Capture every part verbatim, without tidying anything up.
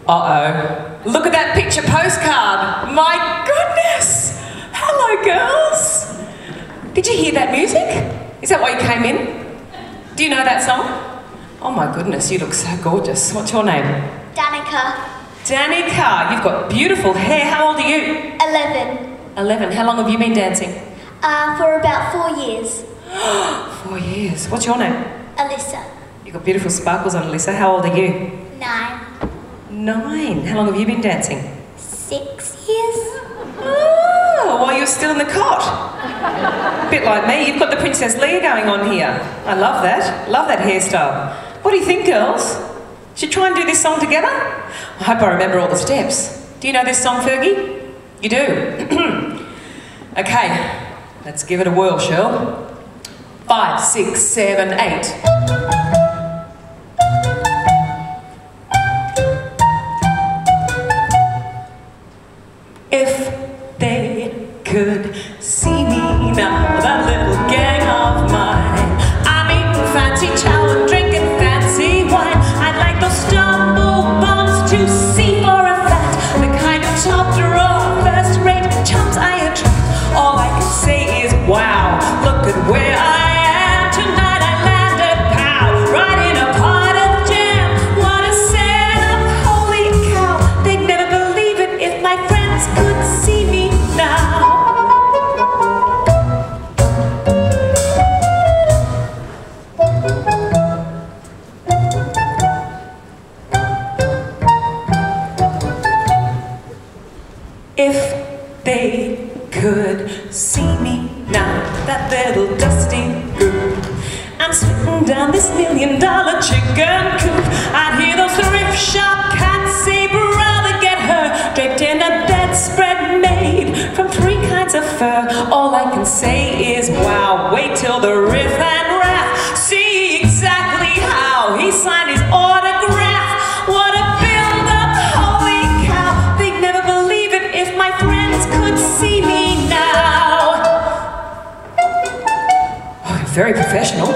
Uh-oh. Look at that picture postcard. My goodness. Hello, girls. Did you hear that music? Is that why you came in? Do you know that song? Oh my goodness, you look so gorgeous. What's your name? Danica. Danica, you've got beautiful hair. How old are you? Eleven. Eleven. How long have you been dancing? Uh, for about four years. Four years. What's your name? Alyssa. You've got beautiful sparkles on, Alyssa. How old are you? Nine. Nine. How long have you been dancing? Six years. Oh, while you're still in the cot. A bit like me, you've got the Princess Leia going on here. I love that. Love that hairstyle. What do you think, girls? Should try and do this song together? I hope I remember all the steps. Do you know this song, Fergie? You do? Okay, let's give it a whirl, shall? Five, six, seven, eight. If they could see me now, that little gang of mine, I'm eating fancy chow and drinking fancy wine. I'd like those stumble bums to see for a fact the kind of top drawer, first-rate chumps I attract. All I can say is, wow, look at where I am tonight. I landed, pow, right in a pot of jam. What a setup, holy cow! They'd never believe it if my friends could see me now. If they could see me now, that little dusty group, I'm sitting down this million dollar chicken coop. I'd hear those thrift shop cats say, brother, get her draped in a bedspread made from three kinds of fur. All I can say is, wow, wait till the riff and raff, see exactly how he signed his autograph. What a build-up, holy cow! They'd never believe it if my friends could see me now. Oh, very professional.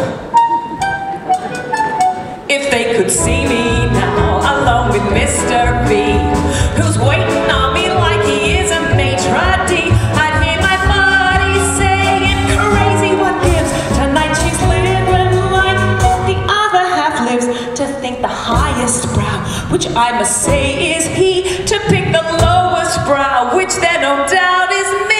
If they could see me now, along with Mister B, who's waiting on me like he is a maitre d', I'd hear my body saying, crazy what gives. Tonight she's living like the other half lives. To think the highest brow, which I must say is he, to pick the lowest brow, which there no doubt is me.